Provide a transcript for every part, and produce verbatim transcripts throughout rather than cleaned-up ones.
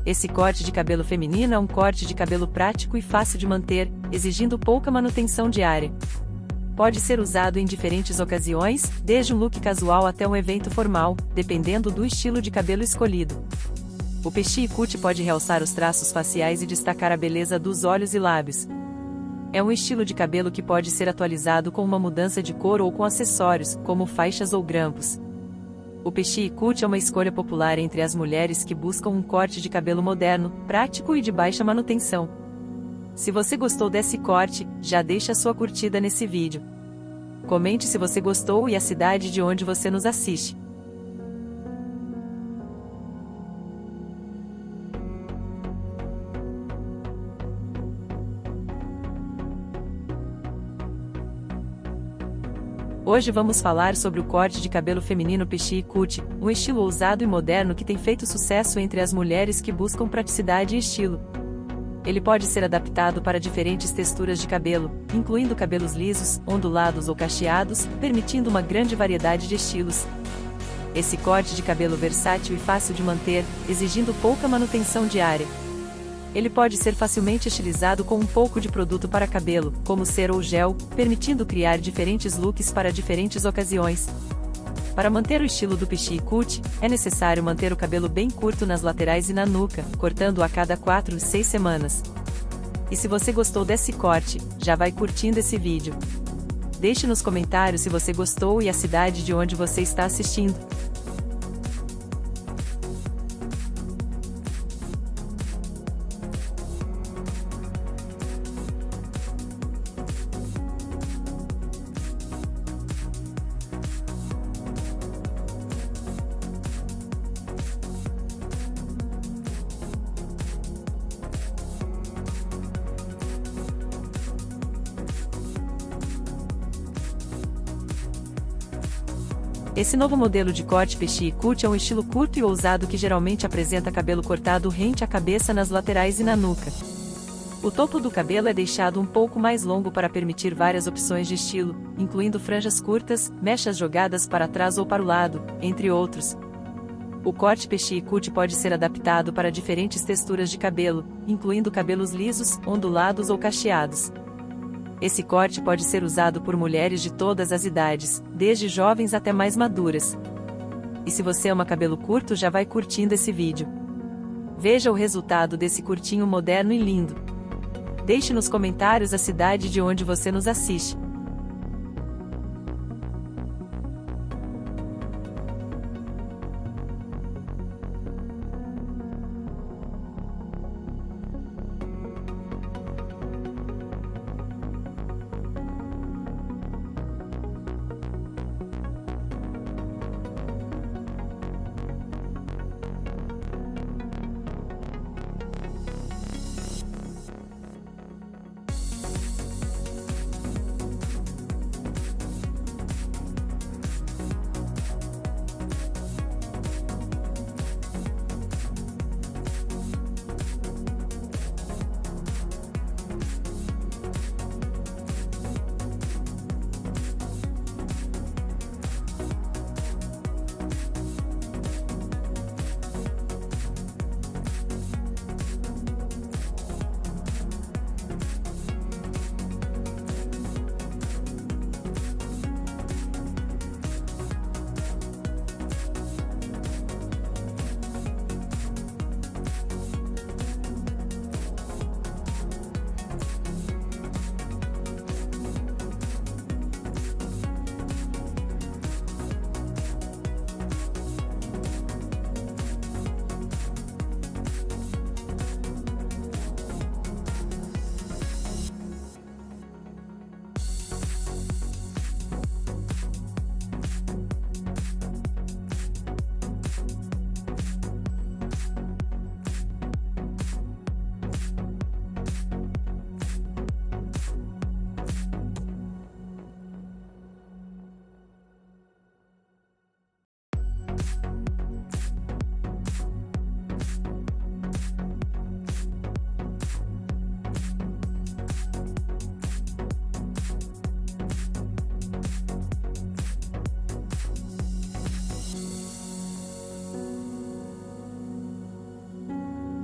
Esse corte de cabelo feminino é um corte de cabelo prático e fácil de manter, exigindo pouca manutenção diária. Pode ser usado em diferentes ocasiões, desde um look casual até um evento formal, dependendo do estilo de cabelo escolhido. O Pixie Cut pode realçar os traços faciais e destacar a beleza dos olhos e lábios. É um estilo de cabelo que pode ser atualizado com uma mudança de cor ou com acessórios, como faixas ou grampos. O Pixie Cut é uma escolha popular entre as mulheres que buscam um corte de cabelo moderno, prático e de baixa manutenção. Se você gostou desse corte, já deixa sua curtida nesse vídeo. Comente se você gostou e a cidade de onde você nos assiste. Hoje vamos falar sobre o corte de cabelo feminino Pixie Cut, um estilo ousado e moderno que tem feito sucesso entre as mulheres que buscam praticidade e estilo. Ele pode ser adaptado para diferentes texturas de cabelo, incluindo cabelos lisos, ondulados ou cacheados, permitindo uma grande variedade de estilos. Esse corte de cabelo versátil e fácil de manter, exigindo pouca manutenção diária. Ele pode ser facilmente estilizado com um pouco de produto para cabelo, como cera ou gel, permitindo criar diferentes looks para diferentes ocasiões. Para manter o estilo do Pixie Cut, é necessário manter o cabelo bem curto nas laterais e na nuca, cortando a cada quatro a seis semanas. E se você gostou desse corte, já vai curtindo esse vídeo. Deixe nos comentários se você gostou e a cidade de onde você está assistindo. Esse novo modelo de corte Pixie Cut é um estilo curto e ousado que geralmente apresenta cabelo cortado rente à cabeça nas laterais e na nuca. O topo do cabelo é deixado um pouco mais longo para permitir várias opções de estilo, incluindo franjas curtas, mechas jogadas para trás ou para o lado, entre outros. O corte Pixie Cut pode ser adaptado para diferentes texturas de cabelo, incluindo cabelos lisos, ondulados ou cacheados. Esse corte pode ser usado por mulheres de todas as idades, desde jovens até mais maduras. E se você ama cabelo curto, já vai curtindo esse vídeo. Veja o resultado desse curtinho moderno e lindo. Deixe nos comentários a cidade de onde você nos assiste.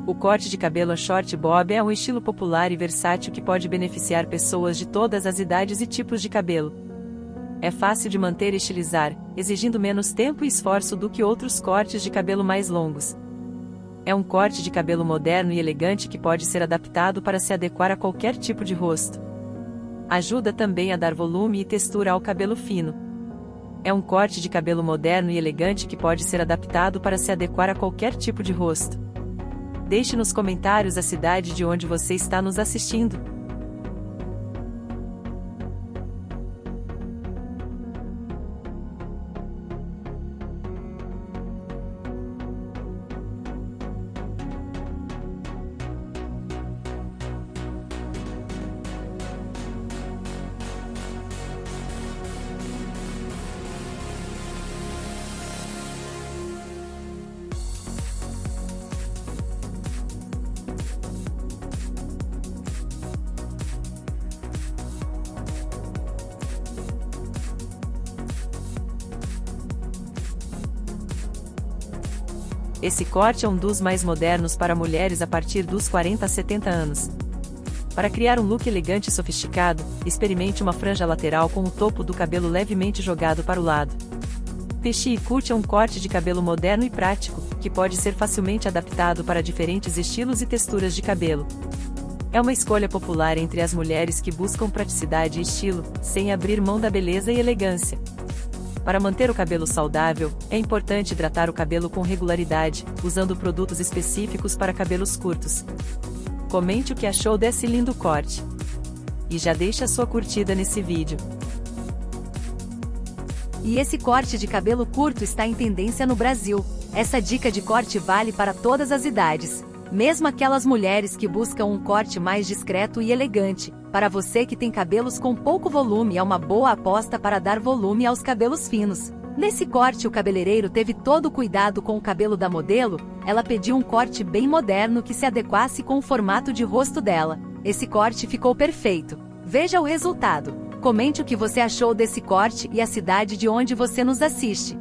O corte de cabelo short bob é um estilo popular e versátil que pode beneficiar pessoas de todas as idades e tipos de cabelo. É fácil de manter e estilizar, exigindo menos tempo e esforço do que outros cortes de cabelo mais longos. É um corte de cabelo moderno e elegante que pode ser adaptado para se adequar a qualquer tipo de rosto. Ajuda também a dar volume e textura ao cabelo fino. É um corte de cabelo moderno e elegante que pode ser adaptado para se adequar a qualquer tipo de rosto. Deixe nos comentários a cidade de onde você está nos assistindo. Esse corte é um dos mais modernos para mulheres a partir dos quarenta a setenta anos. Para criar um look elegante e sofisticado, experimente uma franja lateral com o topo do cabelo levemente jogado para o lado. Pixie Cut é um corte de cabelo moderno e prático, que pode ser facilmente adaptado para diferentes estilos e texturas de cabelo. É uma escolha popular entre as mulheres que buscam praticidade e estilo, sem abrir mão da beleza e elegância. Para manter o cabelo saudável, é importante hidratar o cabelo com regularidade, usando produtos específicos para cabelos curtos. Comente o que achou desse lindo corte. E já deixa sua curtida nesse vídeo. E esse corte de cabelo curto está em tendência no Brasil. Essa dica de corte vale para todas as idades, mesmo aquelas mulheres que buscam um corte mais discreto e elegante. Para você que tem cabelos com pouco volume, é uma boa aposta para dar volume aos cabelos finos. Nesse corte, o cabeleireiro teve todo o cuidado com o cabelo da modelo. Ela pediu um corte bem moderno que se adequasse com o formato de rosto dela. Esse corte ficou perfeito. Veja o resultado. Comente o que você achou desse corte e a cidade de onde você nos assiste.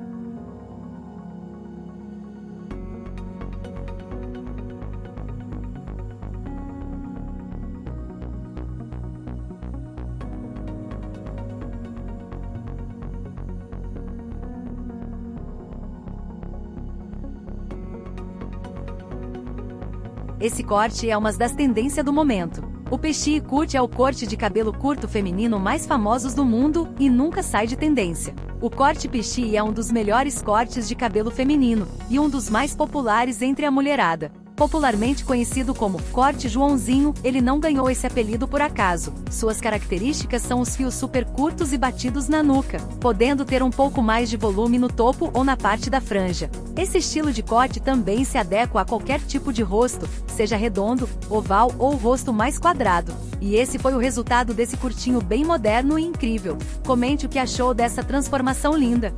Esse corte é uma das tendências do momento. O Pixie Cut é o corte de cabelo curto feminino mais famosos do mundo e nunca sai de tendência. O corte Pixie é um dos melhores cortes de cabelo feminino e um dos mais populares entre a mulherada. Popularmente conhecido como corte Joãozinho, ele não ganhou esse apelido por acaso. Suas características são os fios super curtos e batidos na nuca, podendo ter um pouco mais de volume no topo ou na parte da franja. Esse estilo de corte também se adequa a qualquer tipo de rosto, seja redondo, oval ou rosto mais quadrado. E esse foi o resultado desse curtinho bem moderno e incrível. Comente o que achou dessa transformação linda.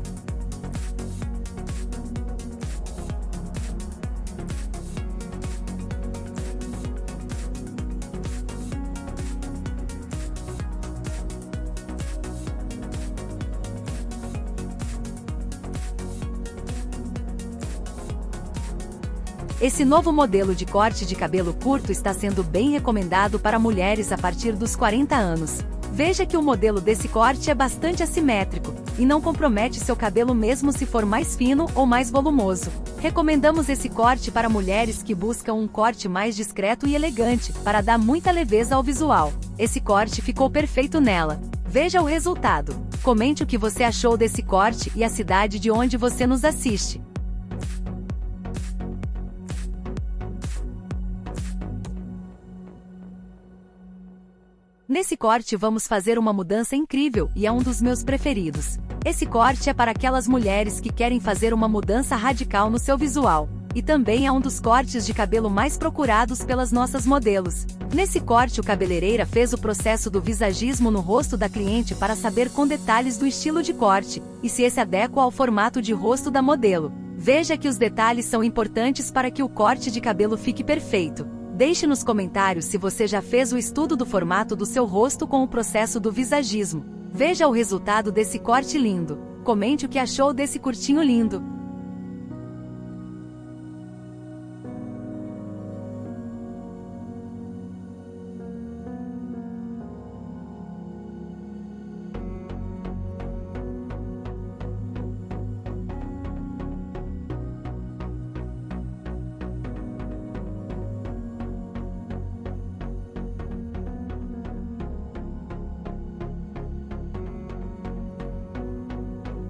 Esse novo modelo de corte de cabelo curto está sendo bem recomendado para mulheres a partir dos quarenta anos. Veja que o modelo desse corte é bastante assimétrico e não compromete seu cabelo mesmo se for mais fino ou mais volumoso. Recomendamos esse corte para mulheres que buscam um corte mais discreto e elegante, para dar muita leveza ao visual. Esse corte ficou perfeito nela. Veja o resultado. Comente o que você achou desse corte e a cidade de onde você nos assiste. Nesse corte vamos fazer uma mudança incrível e é um dos meus preferidos. Esse corte é para aquelas mulheres que querem fazer uma mudança radical no seu visual. E também é um dos cortes de cabelo mais procurados pelas nossas modelos. Nesse corte o cabeleireira fez o processo do visagismo no rosto da cliente para saber com detalhes do estilo de corte e se esse adequa ao formato de rosto da modelo. Veja que os detalhes são importantes para que o corte de cabelo fique perfeito. Deixe nos comentários se você já fez o estudo do formato do seu rosto com o processo do visagismo. Veja o resultado desse corte lindo. Comente o que achou desse curtinho lindo.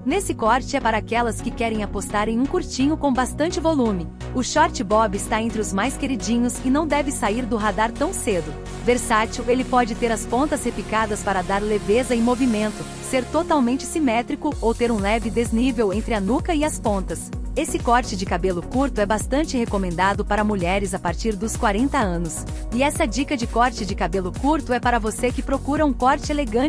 Nesse corte é para aquelas que querem apostar em um curtinho com bastante volume. O short bob está entre os mais queridinhos e não deve sair do radar tão cedo. Versátil, ele pode ter as pontas repicadas para dar leveza e movimento, ser totalmente simétrico ou ter um leve desnível entre a nuca e as pontas. Esse corte de cabelo curto é bastante recomendado para mulheres a partir dos quarenta anos. E essa dica de corte de cabelo curto é para você que procura um corte elegante